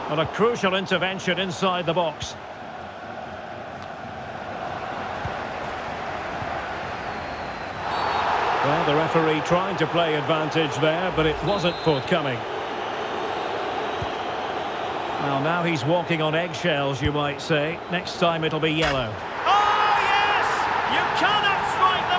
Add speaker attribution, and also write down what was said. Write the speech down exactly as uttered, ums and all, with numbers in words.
Speaker 1: And a crucial intervention inside the box. Well, the referee trying to play advantage there, but it wasn't forthcoming. Well, now he's walking on eggshells, you might say. Next time it'll be yellow.
Speaker 2: Oh, yes! You cannot strike